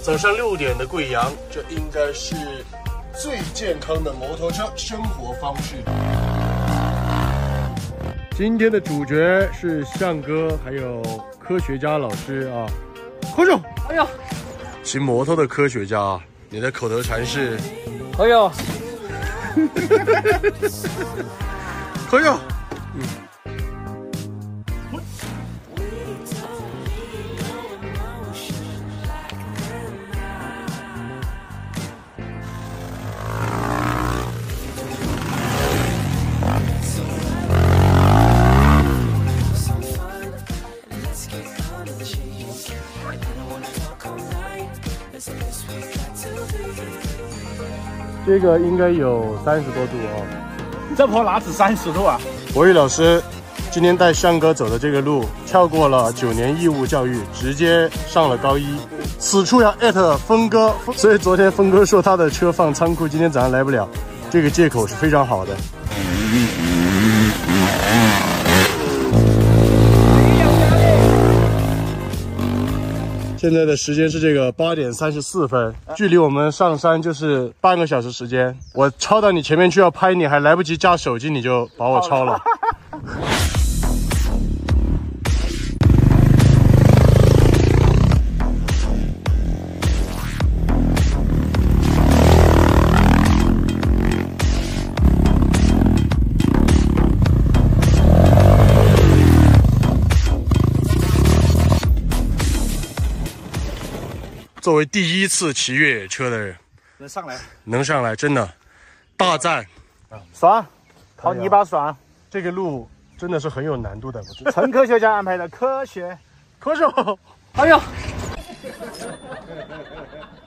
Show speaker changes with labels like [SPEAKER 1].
[SPEAKER 1] 早上6点的贵阳，这应该是最健康的摩托车生活方式。今天的主角是向哥，还有科学家老师啊。快手！
[SPEAKER 2] 哎呀，
[SPEAKER 1] 骑摩托的科学家，你的口头禅是？
[SPEAKER 2] 哎呦，
[SPEAKER 1] 可以啊。这个应该有30多度哦。
[SPEAKER 2] 这坡哪止30度啊？
[SPEAKER 1] 博宇老师今天带向哥走的这个路，跳过了9年义务教育，直接上了高1。此处要艾特峰哥，所以昨天峰哥说他的车放仓库，今天早上来不了，这个借口是非常好的。现在的时间是这个8点34分，距离我们上山就是半个小时时间。我超到你前面去要拍你，还来不及架手机，你就把我超了。作为第1次骑越野车的人，能上来，真的大赞！
[SPEAKER 2] 爽，跑泥巴爽。
[SPEAKER 1] 这个路真的是很有难度的，
[SPEAKER 2] 陈科学家安排的科学，
[SPEAKER 1] 科手，
[SPEAKER 2] 哎呦！